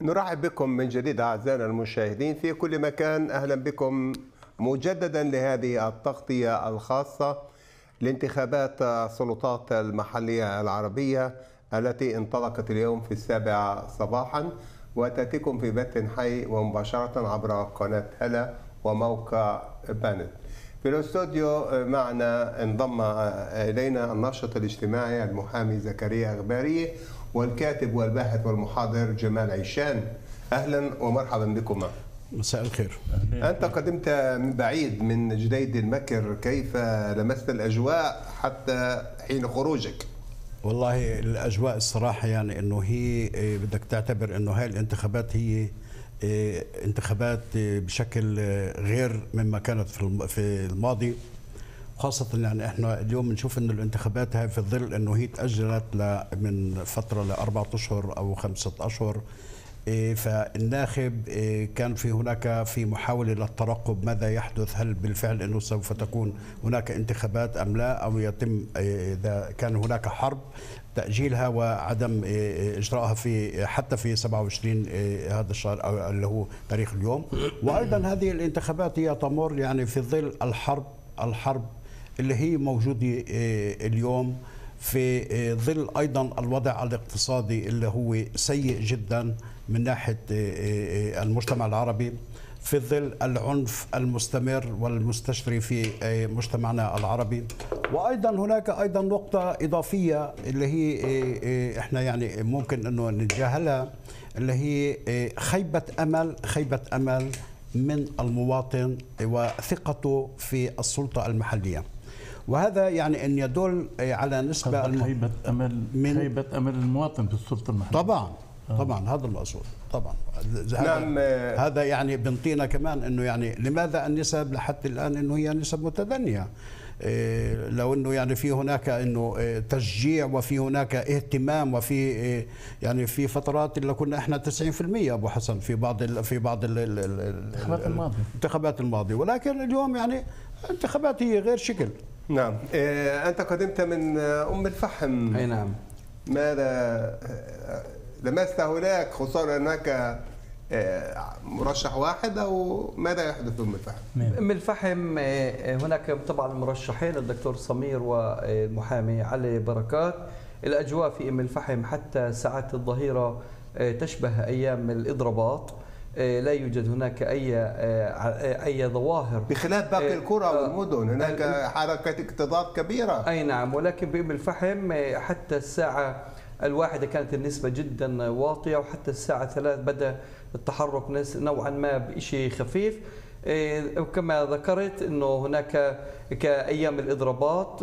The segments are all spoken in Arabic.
نرحب بكم من جديد أعزائنا المشاهدين في كل مكان. أهلا بكم مجددا لهذه التغطية الخاصة لانتخابات السلطات المحلية العربية التي انطلقت اليوم في 7 صباحا، وتأتيكم في بث حي ومباشرة عبر قناة هلا وموقع بانت. في الاستوديو معنا انضم إلينا الناشط الاجتماعي المحامي زكريا أغباري والكاتب والباحث والمحاضر جمال عيشان. أهلا ومرحبا بكما. مساء الخير. أنت قدمت من بعيد من جديد المكر، كيف لمست الأجواء حتى حين خروجك؟ والله الأجواء الصراحة يعني أنه هي بدك تعتبر أنه هاي الانتخابات هي انتخابات بشكل غير مما كانت في الماضي، خاصة يعني احنا اليوم بنشوف انه الانتخابات هاي في ظل انه هي تأجلت من فترة ل4 أشهر او 5 أشهر. فالناخب كان في هناك في محاولة للترقب ماذا يحدث، هل بالفعل انه سوف تكون هناك انتخابات ام لا، او يتم اذا كان هناك حرب تأجيلها وعدم إجراءها في حتى في 27 هذا الشهر اللي هو تاريخ اليوم. وأيضا هذه الانتخابات هي تمر يعني في ظل الحرب اللي هي موجودة اليوم، في ظل أيضا الوضع الاقتصادي اللي هو سيء جدا من ناحية المجتمع العربي، في ظل العنف المستمر والمستشري في مجتمعنا العربي. وايضا هناك ايضا نقطه اضافيه اللي هي احنا يعني ممكن انه نتجاهلها، اللي هي خيبه امل من المواطن وثقته في السلطه المحليه. وهذا يعني ان يدل على نسبه خيبه امل المواطن في السلطه المحليه. طبعا هذا المقصود طبعا. نعم. هذا يعني بنطينا كمان انه يعني لماذا النسب لحد الان انه هي نسب متدنيه، لو انه يعني في هناك انه تشجيع وفي هناك اهتمام، وفي يعني في فترات اللي كنا احنا 90% ابو حسن في بعض الانتخابات الماضيه، ولكن اليوم يعني انتخابات هي غير شكل. نعم. انت قدمت من ام الفحم. اي نعم. ماذا لمست هناك، خصوصا هناك مرشح واحد، او ماذا يحدث في ام الفحم؟ ام الفحم هناك طبعا المرشحين الدكتور سمير والمحامي علي بركات. الاجواء في ام الفحم حتى ساعات الظهيره تشبه ايام الاضرابات، لا يوجد هناك اي ظواهر بخلاف باقي القرى والمدن. هناك حركه اكتظاظ كبيره. اي نعم، ولكن بام الفحم حتى الساعه 1 كانت النسبة جدا واطية، وحتى الساعة 3 بدأ التحرك نوعا ما بشيء خفيف. وكما ذكرت انه هناك كأيام الإضرابات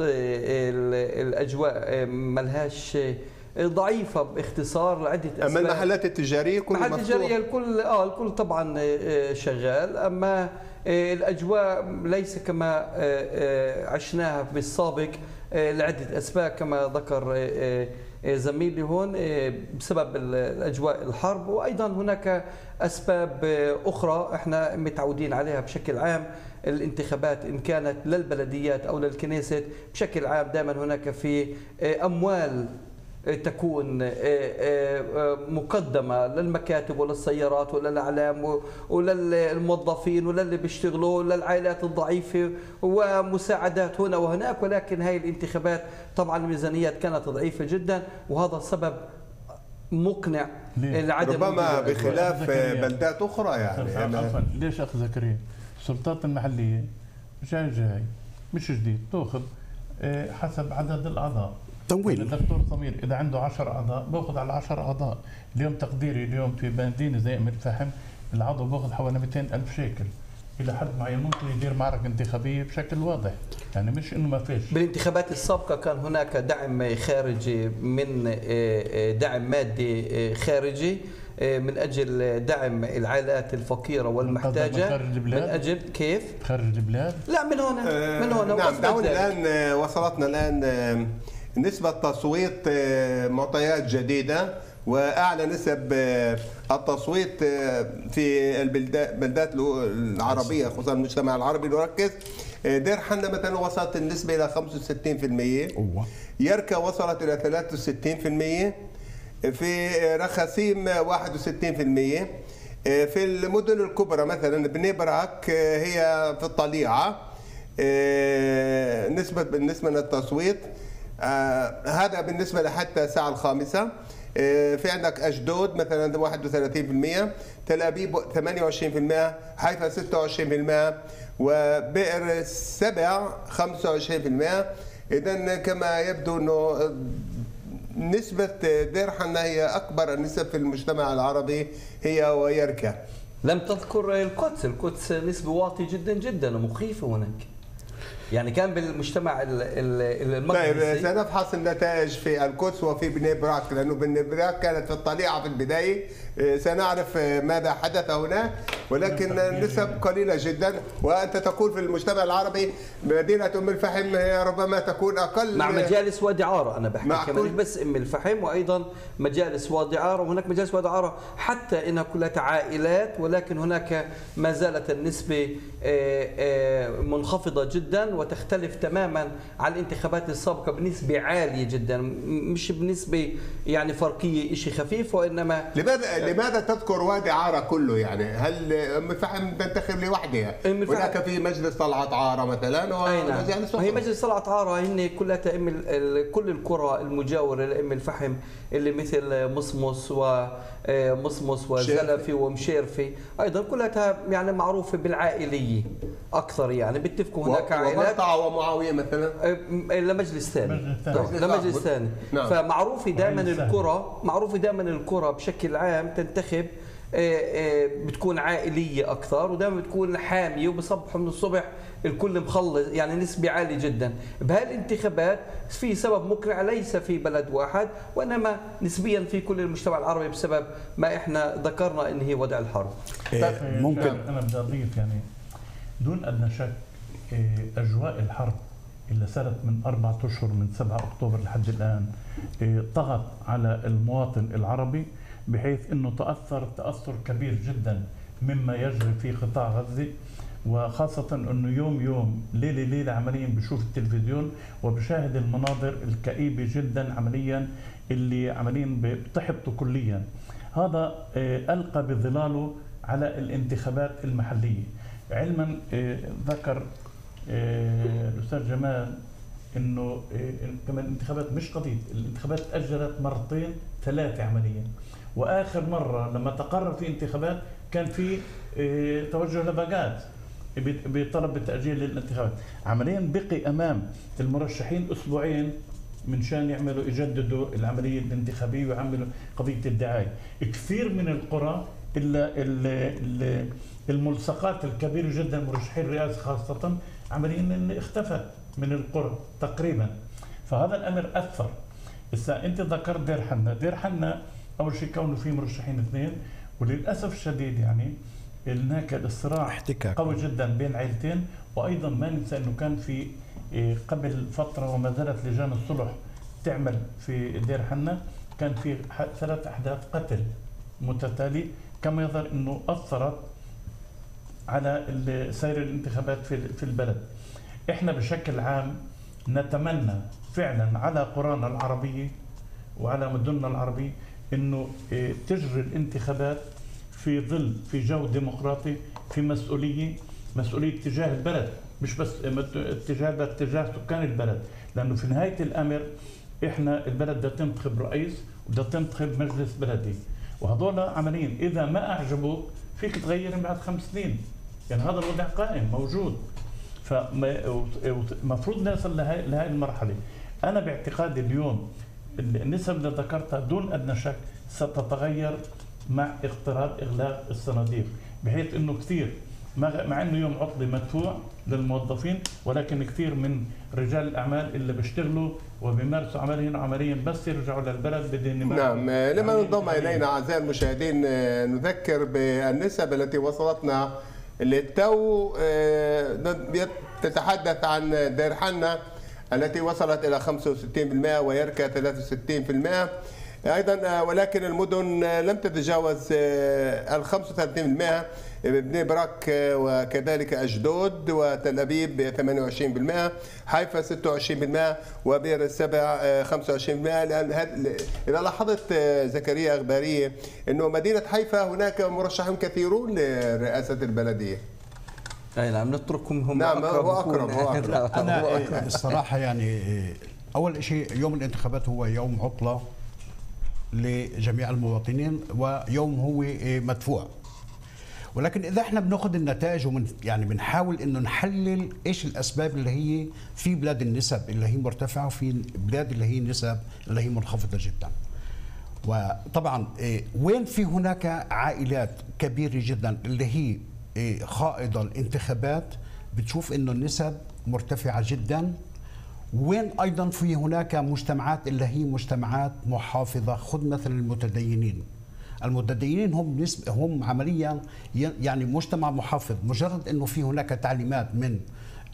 الأجواء ملهاش ضعيفة باختصار لعدة أسباب. أما المحلات التجارية كلها مفتوحة؟ المحلات التجارية الكل طبعا شغال، أما الأجواء ليس كما عشناها بالسابق لعدة أسباب كما ذكر زميلي هون، بسبب الأجواء الحرب، وأيضا هناك أسباب أخرى احنا متعودين عليها بشكل عام. الانتخابات إن كانت للبلديات أو للكنيست بشكل عام دائما هناك في أموال تكون مقدمة للمكاتب وللسيارات وللأعلام وللموظفين وللي بيشتغلوا وللعائلات الضعيفة ومساعدات هنا وهناك، ولكن هاي الانتخابات طبعا الميزانيات كانت ضعيفة جدا، وهذا سبب مقنع لعدم ربما بخلاف بلدات أخرى. يعني ليش أخ زكريا؟ السلطات المحلية جاي مش جديد تأخذ حسب عدد الأعضاء. تمويل. الدكتور سمير اذا عنده 10 اعضاء باخذ على 10 اعضاء. اليوم تقديري اليوم في مدينه زي ام الفحم العضو باخذ حوالي 200,000 شيكل الى حد معين، ممكن يدير معركه انتخابيه بشكل واضح، يعني مش انه ما فيش. بالانتخابات السابقه كان هناك دعم خارجي، من دعم مادي خارجي من اجل دعم العائلات الفقيره والمحتاجه. من اجل كيف؟ خارج البلاد؟ لا، من هنا من هنا. نعم. دعونا الان وصلتنا الان نسبة تصويت معطيات جديدة وأعلى نسب التصويت في البلدات العربية، خصوصا المجتمع العربي نركز. دير حنا مثلا وصلت النسبة إلى 65%، يركا وصلت إلى 63%، في رخاسيم 61%. في المدن الكبرى مثلا بني براك هي في الطليعة بالنسبة للتصويت. هذا بالنسبة لحتى الساعة الخامسة. في عندك أشدود مثلا 31%، تل أبيب 28%، حيفا 26%، وبئر سبع 25%. إذا كما يبدو أنه نسبة دير حنا هي أكبر النسب في المجتمع العربي هي ويركا. لم تذكر القدس نسبة واطية جدا جدا ومخيفة هناك، يعني كان بالمجتمع المقدسي. طيب سنفحص النتائج في القدس وفي بني براك، لأنه بني براك كانت في الطليعة في البداية. سنعرف ماذا حدث هناك، ولكن النسب قليلة جدا. وأنت تقول في المجتمع العربي مدينة أم الفحم ربما تكون أقل، مع مجالس وادي عارة. أنا بحكي كمان بس أم الفحم، وأيضا مجالس وادي عارة، وهناك مجالس وادي عارة حتى إنها كلها عائلات، ولكن هناك ما زالت النسبة منخفضة جدا وتختلف تماما عن الانتخابات السابقة بنسبة عالية جدا، مش بنسبة يعني فرقية شيء خفيف، وإنما لماذا تذكر وادي عارة كله؟ يعني هل أم الفحم تنتخب لوحدها؟ هناك في مجلس طلعت عارة مثلا ومجالس هي مجلس طلعت عارة هن كلها كل القرى المجاورة لأم الفحم اللي مثل مصمص وزلفي ومشيرفي أيضا كلها يعني معروفة بالعائلية أكثر، يعني بيتفقوا هناك عائلات. ومرطع ومعاوية مثلا لمجلس ثاني. لمجلس ثاني. نعم. فمعروفة دائما القرى بشكل عام تنتخب بتكون عائلية أكثر، ودائما بتكون حامية، وبصبحوا من الصبح الكل مخلص، يعني نسبة عالية جدا. بهالانتخابات في سبب مقنع ليس في بلد واحد، وإنما نسبيا في كل المجتمع العربي بسبب ما إحنا ذكرنا إن هي وضع الحرب. ممكن أنا بدي أضيف يعني دون أدنى شك أجواء الحرب اللي صارت من 4 أشهر من 7 أكتوبر لحد الآن طغت على المواطن العربي، بحيث أنه تأثر كبير جدا مما يجري في قطاع غزة، وخاصة أنه يوم ليلة عمليا بشوف التلفزيون وبشاهد المناظر الكئيبة جدا عمليا اللي عمليا بتحبطه كليا. هذا ألقى بظلاله على الانتخابات المحلية. علما ذكر الأستاذ جمال انه كمان الانتخابات مش قضيه، الانتخابات تاجلت مرتين 3 عمليا، واخر مره لما تقرر في انتخابات كان في توجه لبغداد بطلب التاجيل للانتخابات. عمليا بقي امام المرشحين 2 أسبوعين من شان يجددوا العمليه الانتخابيه ويعملوا قضيه الدعايه. كثير من القرى الا الملصقات الكبيره جدا مرشحين الرئاسه خاصه عمليا اختفت من القرى تقريبا، فهذا الامر اثر. هسه انت ذكرت دير حنا اول شيء كونه في مرشحين 2، وللاسف الشديد يعني هناك الصراع قوي جدا بين عائلتين. وايضا ما ننسى انه كان في قبل فتره وما زالت لجان الصلح تعمل في دير حنا، كان في 3 أحداث قتل متتالي، كما يظهر انه اثرت على سير الانتخابات في البلد. احنا بشكل عام نتمنى فعلا على قرانا العربية وعلى مدننا العربية انه تجري الانتخابات في جو ديمقراطي، في مسؤولية تجاه البلد، مش بس تجاه سكان البلد، لانه في نهاية الامر احنا البلد بدها تنتخب رئيس وبدها تنتخب مجلس بلدي، وهذول عمليا اذا ما اعجبوك فيك تغيرهم بعد 5 سنين، يعني هذا الوضع قائم موجود. فمفروض نصل لهي المرحله. انا باعتقادي اليوم النسب اللي ذكرتها دون ادنى شك ستتغير مع اقتراب اغلاق الصناديق، بحيث انه كثير مع انه يوم عطله مدفوع للموظفين، ولكن كثير من رجال الاعمال اللي بيشتغلوا وبيمارسوا عملهم عمليا بس يرجعوا للبلد بدهم. نعم، لما ينضم الينا اعزائي المشاهدين نذكر بالنسب التي وصلتنا للتو. تتحدث عن دير حنا التي وصلت الى 65% ويركا 63%. أيضا ولكن المدن لم تتجاوز 35%، بني برك وكذلك أشدود وتل أبيب 28%، حيفا 26%، وبئر السبع 25%. لأن إذا لاحظت زكريا أخبارية أنه مدينة حيفا هناك مرشحون كثيرون لرئاسة البلدية. اي نعم، نتركهم هم. نعم، هو أقرب. أنا الصراحة يعني أول شيء يوم الانتخابات هو يوم عطلة لجميع المواطنين، ويوم هو مدفوع. ولكن اذا احنا بناخذ النتائج يعني بنحاول انه نحلل ايش الاسباب اللي هي في بلاد النسب اللي هي مرتفعه وفي بلاد اللي هي نسب اللي هي منخفضه جدا. وطبعا وين في هناك عائلات كبيره جدا اللي هي خائضه الانتخابات بتشوف انه النسب مرتفعه جدا. وين ايضا في هناك مجتمعات اللي هي مجتمعات محافظه، خذ مثلا المتدينين هم عمليا يعني مجتمع محافظ. مجرد انه في هناك تعليمات من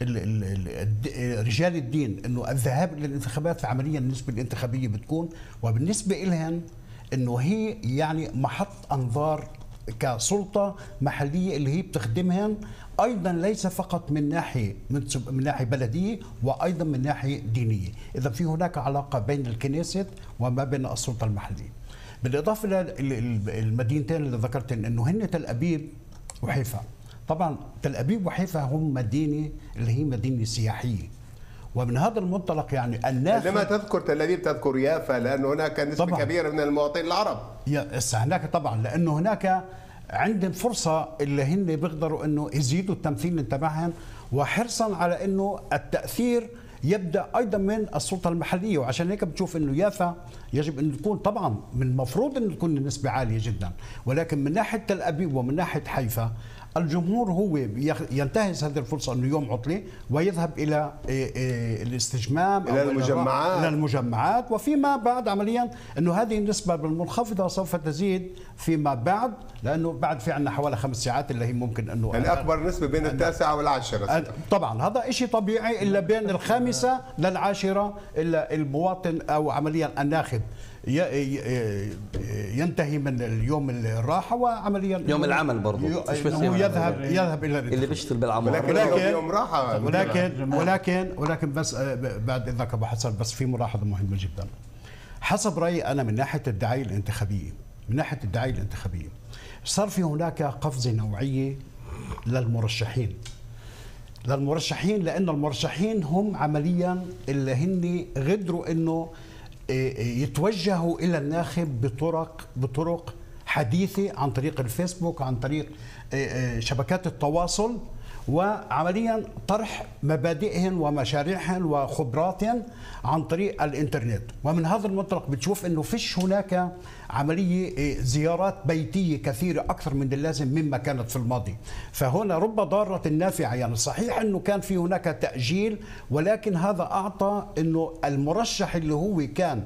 رجال الدين انه الذهاب الى الانتخابات، فعمليا النسبه الانتخابيه بتكون، وبالنسبه لهم انه هي يعني محط انظار كسلطه محليه اللي هي بتخدمهم، ايضا ليس فقط من ناحيه بلديه، وايضا من ناحيه دينيه. اذا في هناك علاقه بين الكنيست وما بين السلطه المحليه. بالاضافه للمدينتين اللي ذكرتن انه هن تل ابيب وحيفا. طبعا تل ابيب وحيفا هم مدينه اللي هي مدينه سياحيه، ومن هذا المنطلق يعني الناس لما تذكر تل ابيب تذكر يافا، لانه هناك نسبه طبعاً كبيره من المواطنين العرب. هناك طبعا لانه هناك عندهم فرصه اللي هن بيقدروا انه يزيدوا التمثيل تبعهم، وحرصا على انه التاثير يبدا ايضا من السلطه المحليه. وعشان هيك بتشوف انه يافا يجب ان تكون طبعا من المفروض انه تكون النسبه عاليه جدا، ولكن من ناحيه تل ابيب ومن ناحيه حيفا الجمهور هو ينتهز هذه الفرصه انه يوم عطله ويذهب الى الاستجمام الى المجمعات، وفيما بعد عمليا انه هذه النسبه المنخفضه سوف تزيد فيما بعد، لانه بعد في عندنا حوالي 5 ساعات اللي هي ممكن انه الاكبر نسبه بين 9 و10. طبعا هذا شيء طبيعي، الا بين 5 ل10 الا المواطن او عمليا الناخب ينتهي من اليوم الراحه وعمليا يوم العمل برضه هو يذهب الى اللي بيشتغل بالعمل، ولكن يوم راحه. ولكن بس بعد اذنك ابو حسن، بس في ملاحظه مهمه جدا. حسب رايي انا من ناحيه الدعايه الانتخابيه، صار في هناك قفزه نوعيه للمرشحين، لان المرشحين هم عمليا اللي هن قدروا انه يتوجهوا الى الناخب بطرق حديثه، عن طريق الفيسبوك، عن طريق شبكات التواصل، وعمليا طرح مبادئهم ومشاريعهم وخبراتهم عن طريق الانترنت. ومن هذا المنطلق بتشوف انه فيش هناك عمليه زيارات بيتيه كثيره اكثر من اللازم مما كانت في الماضي. فهنا رب ضاره نافعه. يعني صحيح انه كان في هناك تاجيل، ولكن هذا اعطى انه المرشح اللي هو كان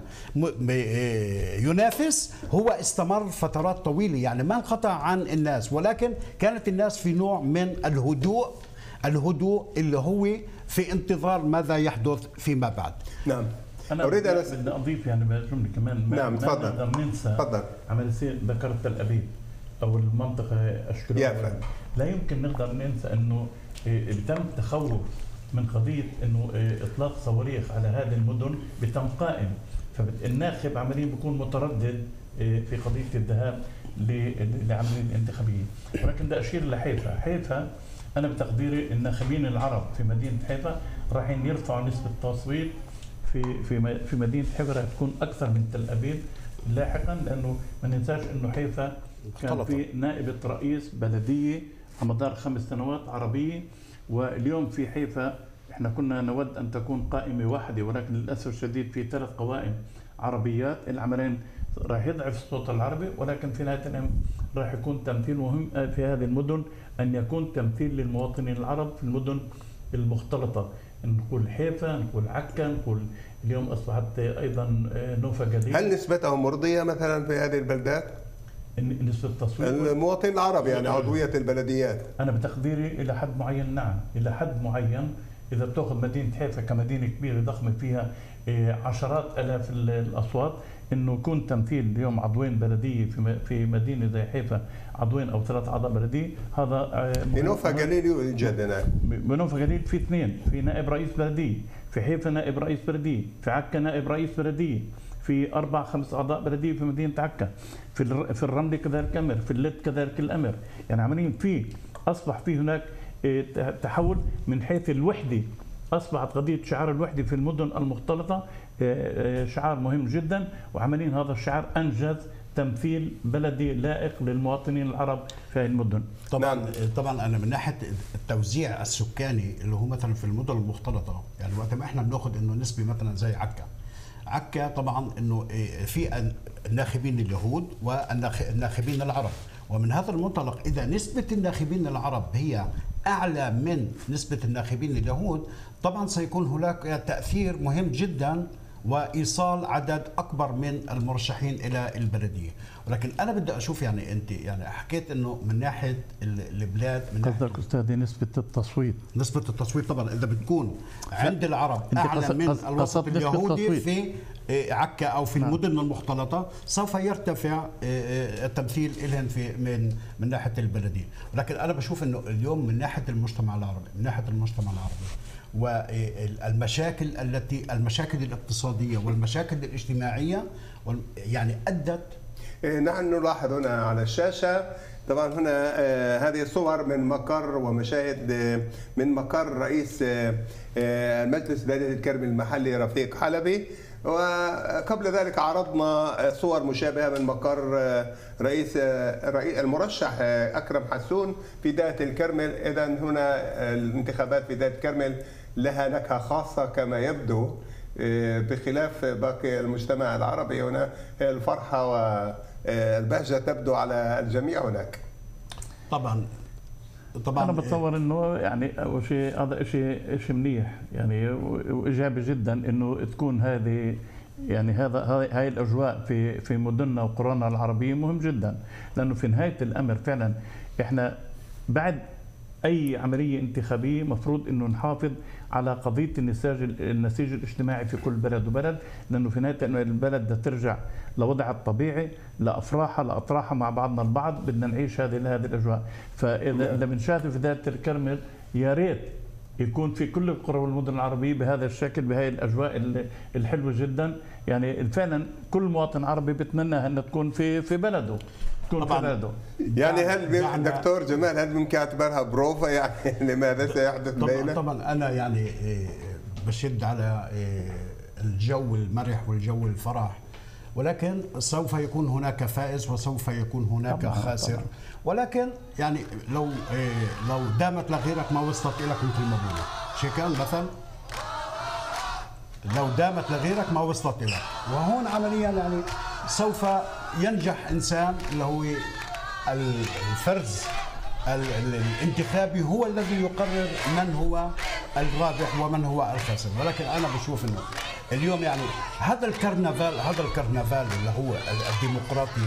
ينافس هو استمر فترات طويله، يعني ما انقطع عن الناس، ولكن كانت الناس في نوع من الهدوء اللي هو في انتظار ماذا يحدث فيما بعد. نعم. أنا أريد أن أضيف يعني بجملة كمان. نعم تفضل. ما نقدر ننسى عمل ذكرت تل أبيب أو المنطقة أشكال، لا يمكن نقدر ننسى أنه تم تخوف من قضية أنه إطلاق صواريخ على هذه المدن بتم قائم، فالناخب عمليا بيكون متردد في قضية الذهاب لعملية الانتخابية. ولكن ده أشير لحيفا. أنا بتقديري الناخبين العرب في مدينة حيفا راح يرفعوا نسبة التصويت في مدينة حيفا، راح تكون أكثر من تل أبيب لاحقا، لأنه ما ننساش إنه حيفا كان في نائبة رئيس بلدية على مدار 5 سنوات عربية، واليوم في حيفا إحنا كنا نود أن تكون قائمة واحدة، ولكن للأسف الشديد في 3 قوائم عربيات. العملين راح يضعف الصوت العربي، ولكن في نهاية الأمر راح يكون تمثيل مهم في هذه المدن، أن يكون تمثيل للمواطنين العرب في المدن المختلطة. نقول حيفا، نقول عكا، نقول اليوم أصبحت أيضا نوفا قديم. هل نسبتهم مرضية مثلا في هذه البلدات؟ نسبة التصويت المواطن العربي يعني عضوية البلديات. أنا بتقديري إلى حد معين، نعم إلى حد معين اذا بتاخذ مدينه حيفا كمدينه كبيره ضخمه فيها عشرات الاف الاصوات، انه يكون تمثيل اليوم عضوين بلديه في مدينه زي حيفا، عضوين او 3 اعضاء بلديه، هذا بنوفا قليل يوجد هناك. بنوفا قليل في 2، في نائب رئيس بلديه، في حيفا نائب رئيس بلديه، في عكا نائب رئيس بلديه، في 4-5 اعضاء بلديه في مدينه عكا، في الرمله كذلك امر، في اللد كذلك الامر، يعني عمليا اصبح في هناك تحول من حيث الوحده. اصبحت قضيه شعار الوحده في المدن المختلطه شعار مهم جدا، وعمليا هذا الشعار انجز تمثيل بلدي لائق للمواطنين العرب في هذه المدن. طبعا انا من ناحيه التوزيع السكاني اللي هو مثلا في المدن المختلطه، يعني وقت ما احنا بناخذ انه نسبه مثلا زي عكا طبعا انه في الناخبين اليهود والناخبين العرب، ومن هذا المنطلق اذا نسبه الناخبين العرب هي اعلى من نسبه الناخبين اليهود، طبعا سيكون هناك تاثير مهم جدا وايصال عدد اكبر من المرشحين الى البلديه. ولكن انا بدي اشوف، يعني انت يعني حكيت انه من ناحيه البلاد، من قصدك استاذي نسبه التصويت طبعا اذا بتكون عند العرب اعلى من الوسط اليهودي في عكا او في المدن المختلطه، سوف يرتفع التمثيل لهم من ناحيه البلديه. ولكن انا بشوف انه اليوم من ناحيه المجتمع العربي والمشاكل المشاكل الاقتصاديه والمشاكل الاجتماعيه يعني ادت. نحن نلاحظ هنا على الشاشه طبعا هنا هذه صور من مقر ومشاهد من مقر رئيس مجلس بلديه الكرم المحلي رفيق حلبي، وقبل ذلك عرضنا صور مشابهه من مقر رئيس المرشح اكرم حسون في دائره الكرمل. اذا هنا الانتخابات في دائره الكرمل لها نكهه خاصه كما يبدو، بخلاف باقي المجتمع العربي. هنا الفرحه والبهجه تبدو على الجميع هناك. طبعا انا بتصور انه يعني اول شيء هذا شيء منيح يعني وايجابي جدا انه تكون هذه يعني هاي الاجواء في مدننا وقرانا العربيه مهم جدا، لانه في نهايه الامر فعلا احنا بعد اي عمليه انتخابيه مفروض انه نحافظ على قضيه النسيج الاجتماعي في كل بلد وبلد، لانه في نهايه البلد بدها ترجع لوضعها الطبيعي، لافراحها لاطراحها مع بعضنا البعض، بدنا نعيش هذه الاجواء. فاذا بنشاهد في دائره الكرمل يا ريت يكون في كل القرى والمدن العربيه بهذا الشكل، بهذه الاجواء الحلوه جدا. يعني فعلا كل مواطن عربي بتمنى انها تكون في بلده، تكون في بلده. يعني هل دكتور جمال هل ممكن اعتبرها بروفا يعني لماذا سيحدث بيننا؟ طبعا انا يعني بشد على الجو المرح والجو الفرح، ولكن سوف يكون هناك فائز وسوف يكون هناك خاسر. ولكن يعني لو دامت لغيرك ما وصلت لك، مثل ما بقولوا شيكان مثل، لو دامت لغيرك ما وصلت لك. وهون عمليا يعني سوف ينجح انسان اللي هو الفرز الانتخابي هو الذي يقرر من هو الرابح ومن هو الخاسر. ولكن انا بشوف انه اليوم يعني هذا الكرنفال اللي هو الديمقراطي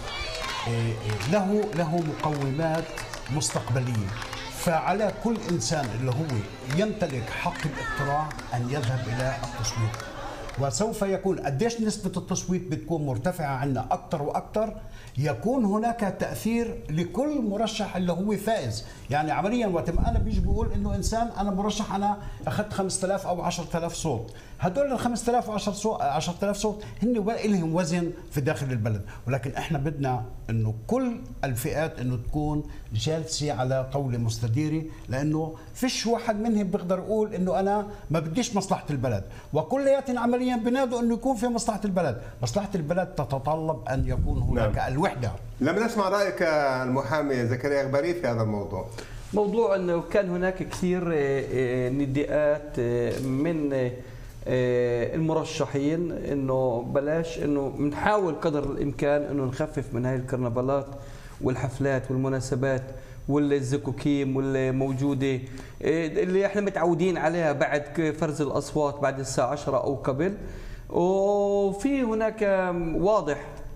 له مقومات مستقبليه، فعلى كل انسان اللي هو يمتلك حق الاقتراع ان يذهب الى التصويت. وسوف يكون قديش نسبة التصويت بتكون مرتفعة عنا أكثر وأكثر، يكون هناك تأثير لكل مرشح اللي هو فائز. يعني عمليا وقت ما أنا بيجي بقول إنه إنسان أنا مرشح أنا أخذت 5000 أو 10000 صوت، هدول ال 5000 و 10000 صوت هن لهم وزن في داخل البلد. ولكن إحنا بدنا إنه كل الفئات إنه تكون جالسة على طاولة مستديرة، لأنه فيش واحد منهم بيقدر يقول إنه أنا ما بديش مصلحة البلد، وكلياتهم عمليا بنادوا انه يكون في مصلحه البلد. مصلحه البلد تتطلب ان يكون هناك الوحده. لم نسمع رايك المحامي زكريا اغباري في هذا الموضوع. موضوع انه كان هناك كثير نداءات من المرشحين انه بلاش، انه بنحاول قدر الامكان انه نخفف من هاي الكرنفالات والحفلات والمناسبات والزكوكيم والموجوده اللي احنا متعودين عليها بعد فرز الاصوات بعد الساعه 10 او قبل. وفي هناك واضح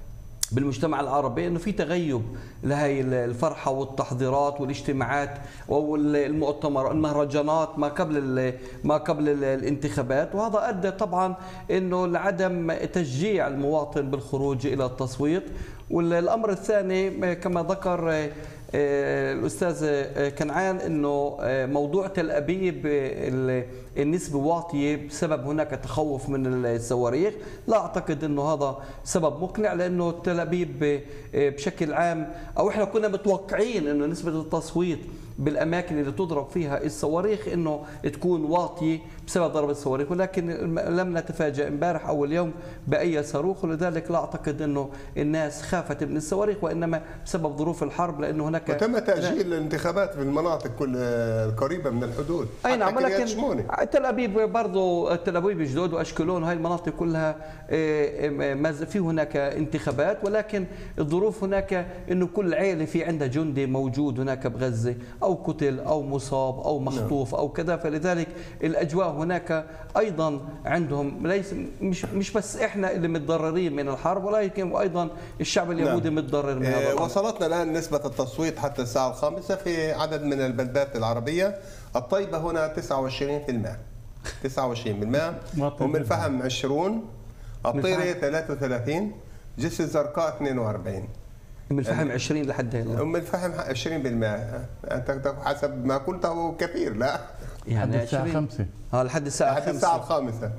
بالمجتمع العربي انه في تغيب لهي الفرحه والتحضيرات والاجتماعات والمؤتمرات المهرجانات ما قبل الانتخابات، وهذا ادى طبعا انه لعدم تشجيع المواطن بالخروج الى التصويت. والامر الثاني كما ذكر الأستاذ كنعان أنه موضوع تل أبيب النسبة واطية بسبب هناك تخوف من الصواريخ. لا أعتقد أنه هذا سبب مقنع، لأنه تل أبيب بشكل عام أو إحنا كنا متوقعين أنه نسبة التصويت بالأماكن اللي تضرب فيها الصواريخ أنه تكون واطية بسبب ضرب الصواريخ، ولكن لم نتفاجأ امبارح أو اليوم بأي صاروخ. ولذلك لا أعتقد أنه الناس خافت من الصواريخ، وإنما بسبب ظروف الحرب، لأنه هناك وتم تأجيل الانتخابات في المناطق القريبة من الحدود. أي نعم، ولكن تل أبيب برضه تل أبيب جدود وأشكلون هاي المناطق كلها في هناك انتخابات، ولكن الظروف هناك أنه كل عائلة في عندها جندي موجود هناك بغزة أو قتل أو مصاب أو مخطوف أو كذا، فلذلك الأجواء هناك أيضا عندهم ليس مش بس إحنا اللي متضررين من الحرب، ولكن أيضا الشعب اليهودي متضرر من هذا الأمر. وصلتنا الآن نسبة التصويت حتى الساعة 5 في عدد من البلدات العربية. الطيبة هنا 29%، 29%، أم الفحم 20%، الطيرة 33%، جسر الزرقاء 42%. أم الفحم 20 لحد هلا. أم الفحم 20%. أنت حسب ما قلته كثير، لا يعني الساعة 5 لحد الساعة 5. لحد الساعة 5.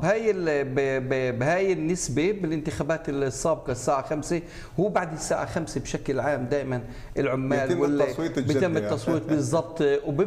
بهاي النسبة بالانتخابات السابقة الساعة 5. هو بعد الساعة 5 بشكل عام دائما العمال بيتم التصويت بالضبط،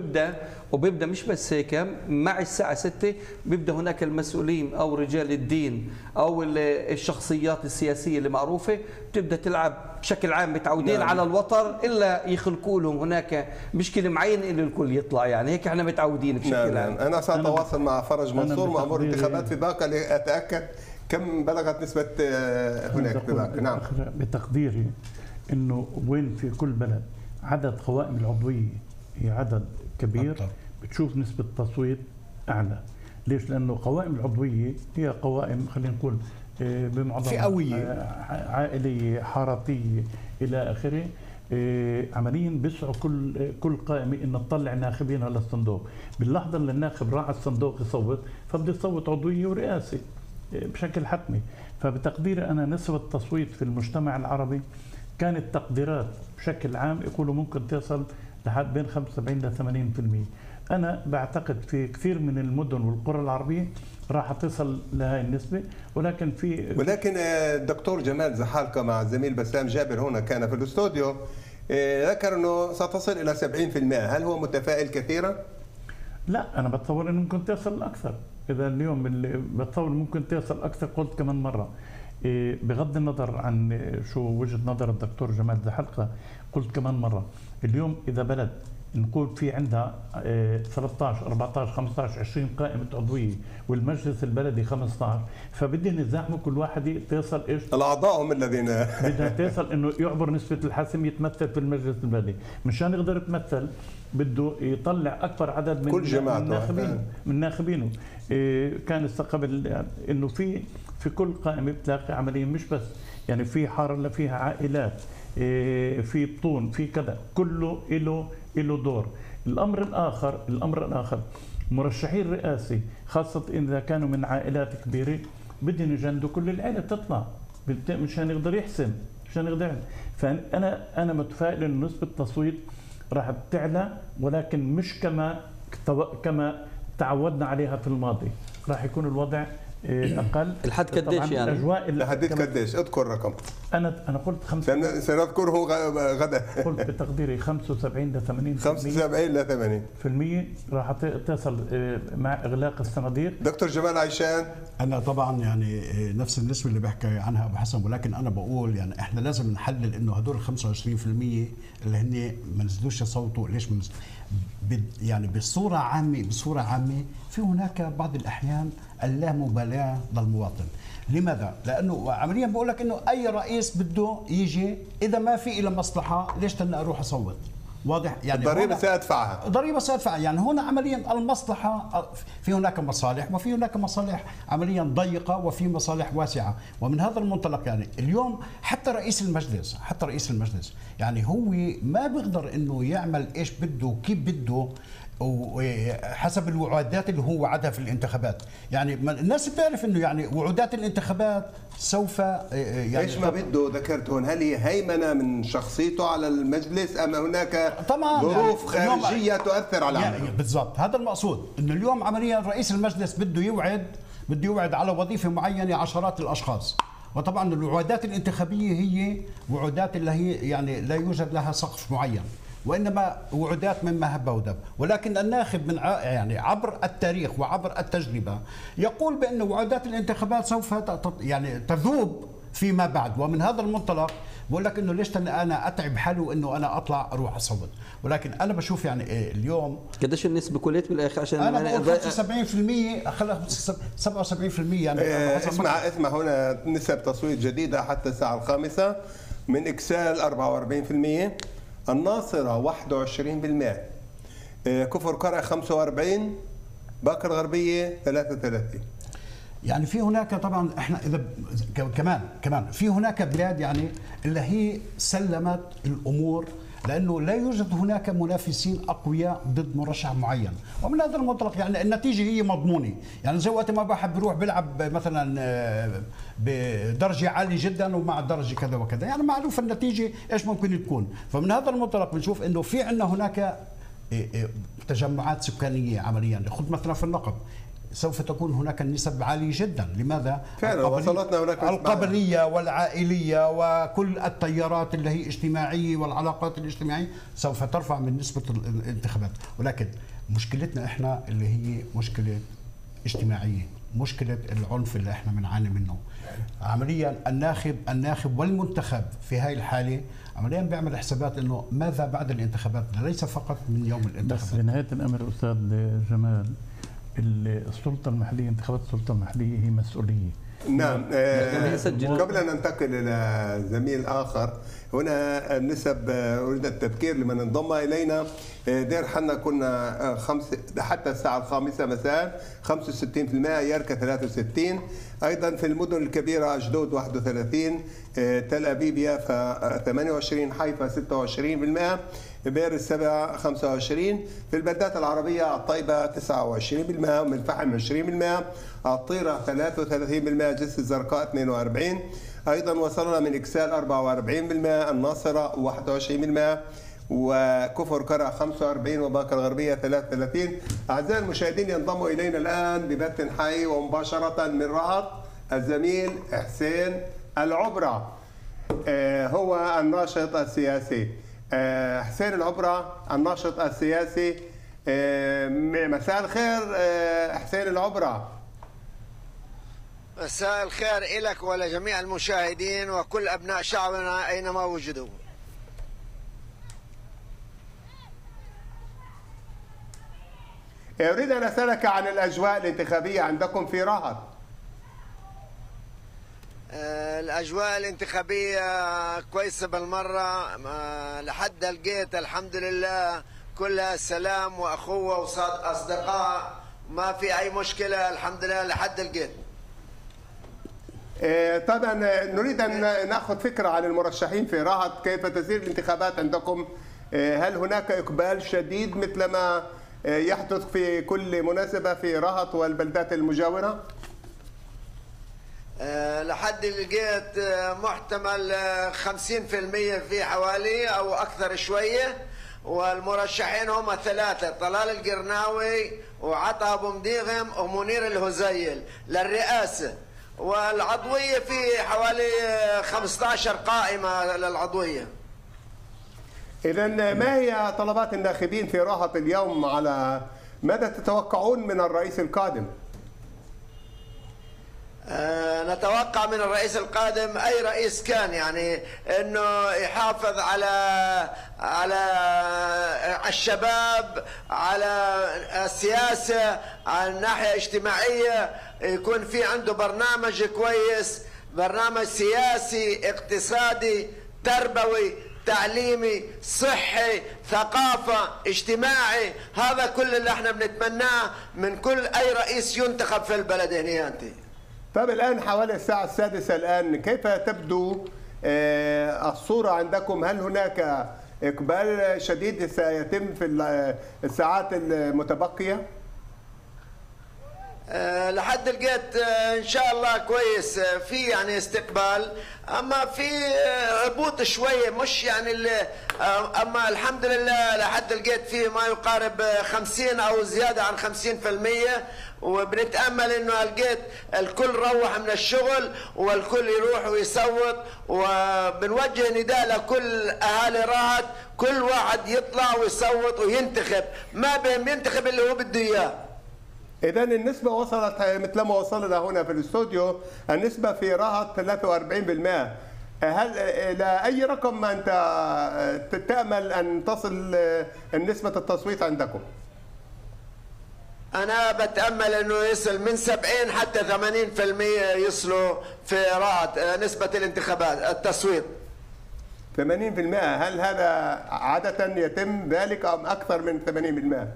وبيبدا مش بس هيك، مع الساعة 6 بيبدا هناك المسؤولين او رجال الدين او الشخصيات السياسية اللي معروفة بتبدا تلعب بشكل عام، متعودين على الوتر الا يخلقوا لهم هناك مشكلة معينة اللي الكل يطلع، يعني هيك احنا متعودين بشكل عام. أنا سأتواصل مع فرج منصور مأمور انتخابات في باقة لأتأكد كم بلغت نسبة هناك في باقة. نعم، بتقديري انه وين في كل بلد عدد قوائم العضوية هي عدد كبير أكثر، بتشوف نسبة التصويت أعلى. ليش؟ لأنه قوائم العضوية هي قوائم خلينا نقول بمعظمها فئوية، عائلية، حارتية إلى آخره. عمليا بيسعوا كل قائمة إن تطلع ناخبينها للصندوق. باللحظة اللي الناخب راح الصندوق يصوت فبده يصوت عضوية ورئاسي بشكل حتمي. فبتقديري أنا نسبة التصويت في المجتمع العربي كانت تقديرات بشكل عام يقولوا ممكن تصل لحد بين 75 ل 80%. أنا بعتقد في كثير من المدن والقرى العربية راح تصل لهي النسبة، ولكن الدكتور جمال زحالقة مع الزميل بسام جابر هنا كان في الاستوديو ذكر أنه ستصل إلى 70%. هل هو متفائل كثيرا؟ لا، أنا بتصور أنه ممكن تصل أكثر. إذا اليوم اللي بتصور ممكن تصل أكثر، قلت كمان مرة بغض النظر عن شو وجهة نظر الدكتور جمال زحالقة، قلت كمان مرة اليوم إذا بلد نقول في عندها 13 14 15 20 قائمة عضوية والمجلس البلدي 15، فبدهم يزاحموا كل واحد تصل ايش؟ الأعضاء هم الذين بدها تصل انه يعبر نسبة الحسم يتمثل في المجلس البلدي، مشان يقدر يتمثل بده يطلع أكبر عدد من كل جماعة من ناخبينه. كان استقبل انه في كل قائمة بتلاقي عمليا مش بس يعني في حارة اللي فيها عائلات، في بطون، في كذا، كله له دور. الأمر الآخر مرشحين الرئاسي خاصة إذا كانوا من عائلات كبيرة بدهم يجندوا كل العائلة تطلع مشان يقدر يحسن، مشان يقدر. فأنا متفائل إن نسبة التصويت راح تعلى، ولكن مش كما تعودنا عليها في الماضي. راح يكون الوضع اقل. الحد قديش يعني؟ لحد قديش؟ اذكر رقم. انا قلت 5 سنذكره غدا. قلت بتقديري 75 ل 80%. 75 ل 80% راح تصل مع اغلاق الصناديق. دكتور جمال عيشان، انا طبعا يعني نفس النسبه اللي بحكي عنها ابو حسن، ولكن انا بقول يعني احنا لازم نحلل انه هدول ال 25% اللي هن ما نزلوش يصوتوا ليش يعني بصوره عامه في هناك بعض الاحيان اللامبالاه للمواطن. لماذا؟ لانه عمليا بقول لك انه اي رئيس بده يجي اذا ما في له مصلحه ليش تنا اروح اصوت؟ واضح يعني الضريبة سأدفعها. ضريبة سأدفعها، يعني هنا عمليا المصلحة، في هناك مصالح وفي هناك مصالح عمليا ضيقة وفي مصالح واسعة. ومن هذا المنطلق يعني اليوم حتى رئيس المجلس يعني هو ما بيقدر انه يعمل ايش بده وكيف بده وحسب الوعودات اللي هو وعدها في الانتخابات. يعني الناس بتعرف انه يعني وعودات الانتخابات سوف يعني ايش ما بده ذكرت هون، هل هي هيمنه من شخصيته على المجلس ام هناك طبعا ظروف يعني خارجيه تؤثر على يعني عمله؟ بالضبط هذا المقصود، انه اليوم عمليا رئيس المجلس بده يوعد على وظيفه معينه عشرات الاشخاص. وطبعا الوعودات الانتخابيه هي وعودات اللي هي يعني لا يوجد لها سقف معين، وانما وعودات مما هب ودب. ولكن الناخب من يعني عبر التاريخ وعبر التجربه يقول بان وعودات الانتخابات سوف يعني تذوب فيما بعد. ومن هذا المنطلق بقول لك انه ليش انا اتعب حالي وانه انا اطلع اروح اصوت. ولكن انا بشوف يعني اليوم قديش النسبه كليت بالاخر عشان انا بقول 75% 77% يعني اسمع هنا نسب تصويت جديده حتى الساعه 5 من اكسال 44%، الناصره 21%، كفر قرع 45%، باكر غربيه 33%. يعني في هناك طبعا احنا اذا كمان في هناك بلاد يعني اللي هي سلمت الامور، لانه لا يوجد هناك منافسين اقوياء ضد مرشح معين. ومن هذا المنطلق يعني النتيجه هي مضمونه. يعني زي وقت ما واحد بيروح بيلعب مثلا بدرجه عاليه جدا ومع درجه كذا وكذا، يعني معروف النتيجه ايش ممكن تكون. فمن هذا المنطلق بنشوف انه في عندنا هناك تجمعات سكانيه عمليا. خذ مثلا في النقب سوف تكون هناك النسب عالية جدا. لماذا؟ فعلا وصلتنا هناك القبلية والعائلية وكل التيارات اللي هي اجتماعية والعلاقات الاجتماعية سوف ترفع من نسبة الانتخابات. ولكن مشكلتنا احنا اللي هي مشكلة اجتماعية، مشكلة العنف اللي احنا بنعاني منه. عمليا الناخب والمنتخب في هاي الحالة عمليا بيعمل حسابات انه ماذا بعد الانتخابات، ليس فقط من يوم الانتخابات. بس في نهاية الأمر أستاذ جمال، السلطة المحلية، انتخابات السلطة المحلية هي مسؤولية. نعم. قبل أن ننتقل إلى زميل آخر، هنا النسب أريد التذكير لمن انضم إلينا. دير حنا كنا حتى الساعة 5 مساء 65%، يركا 63%، أيضا في المدن الكبيرة أشدود 31%، تل أبيب يافا 28%، حيفا 26%، بئر السبع 25%، في البلدات العربية الطيبة 29%، ومن الفحم 20%، الطيرة 33%، جسر الزرقاء 42%، أيضا وصلنا من إكسال 44%، الناصرة 21%، وكفر قرع 45%، وباكر الغربية 33%. أعزائي المشاهدين، ينضم إلينا الآن ببث حي ومباشرة من رهط الزميل حسين العبرة، هو الناشط السياسي. حسين العبرة الناشط السياسي، مساء الخير حسين العبرة. مساء الخير لك ولجميع المشاهدين وكل أبناء شعبنا أينما وجدوا. أريد أن أسألك عن الأجواء الانتخابية عندكم في رهط. الأجواء الانتخابية كويسة بالمرة، لحد لقيت الحمد لله كلها سلام وأخوة وأصدقاء، ما في أي مشكلة الحمد لله لحد لقيت. طبعا نريد أن نأخذ فكرة عن المرشحين في رهط، كيف تسير الانتخابات عندكم؟ هل هناك إقبال شديد مثل ما يحدث في كل مناسبة في رهط والبلدات المجاورة؟ لحد لقيت محتمل 50% في حوالي أو أكثر شوية، والمرشحين هم 3: طلال القرناوي وعطا أبو مديغم ومنير الهزيل للرئاسة، والعضوية في حوالي 15 قائمة للعضوية. إذن ما هي طلبات الناخبين في رهط اليوم؟ على ماذا تتوقعون من الرئيس القادم؟ نتوقع من الرئيس القادم أي رئيس كان يعني أنه يحافظ على الشباب، على السياسة، على الناحية الاجتماعية، يكون في عنده برنامج كويس، برنامج سياسي اقتصادي تربوي تعليمي، صحي، ثقافة، اجتماعي. هذا كل اللي احنا بنتمناه من كل أي رئيس ينتخب في البلد هنا. أنت طيب الآن حوالي الساعة 6 الآن، كيف تبدو الصورة عندكم؟ هل هناك إقبال شديد سيتم في الساعات المتبقية؟ لحد لقيت ان شاء الله كويس، في يعني استقبال، اما في هبوط شويه، مش يعني اما الحمد لله لحد لقيت فيه ما يقارب 50 او زياده عن 50%. وبنتامل انه لقيت الكل روح من الشغل والكل يروح ويصوت. وبنوجه نداء لكل اهالي رهط، كل واحد يطلع ويصوت وينتخب، ما بهم ينتخب اللي هو بده اياه. إذا النسبة وصلت مثل ما وصلنا هنا في الاستوديو، النسبة في رهط 43%. هل إلى أي رقم أنت تأمل أن تصل نسبة التصويت عندكم؟ أنا بتأمل أنه يصل من 70 حتى 80% يصلوا في رهط نسبة الانتخابات التصويت. 80%. هل هذا عادة يتم ذلك أم أكثر من 80%؟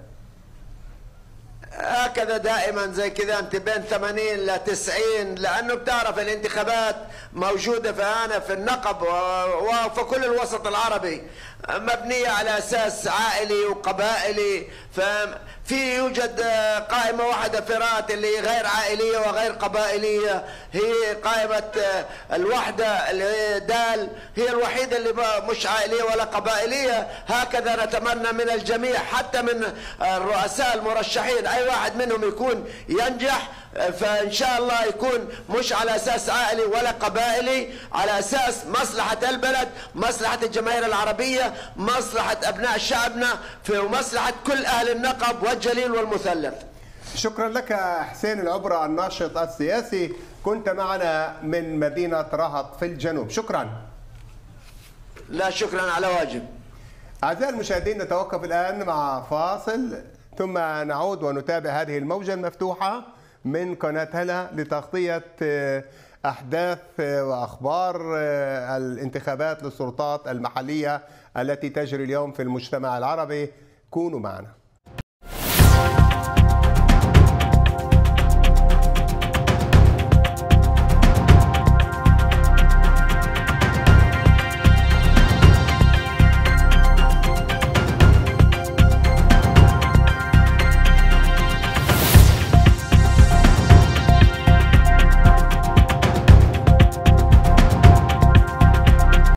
هكذا دائما زي كذا، انت بين 80 ل 90، لانه بتعرف الانتخابات موجوده في النقب وفي كل الوسط العربي، مبنيه على اساس عائلي وقبائلي. ففي يوجد قائمه واحده في رهط اللي غير عائليه وغير قبائليه، هي قائمه الوحده اللي هي دال، هي الوحيده اللي مش عائليه ولا قبائليه. هكذا نتمنى من الجميع، حتى من الرؤساء المرشحين، اي واحد منهم يكون ينجح، فإن شاء الله يكون مش على أساس عائلي ولا قبائلي، على أساس مصلحة البلد، مصلحة الجماهير العربية، مصلحة أبناء شعبنا، في مصلحة كل أهل النقب والجليل والمثلث. شكرا لك حسين العبرة، الناشط السياسي، كنت معنا من مدينة رهط في الجنوب. شكرا. لا شكرا على واجب. أعزائي المشاهدين، نتوقف الآن مع فاصل، ثم نعود ونتابع هذه الموجة المفتوحة من قناة هلا لتغطية أحداث وأخبار الانتخابات للسلطات المحلية التي تجري اليوم في المجتمع العربي. كونوا معنا.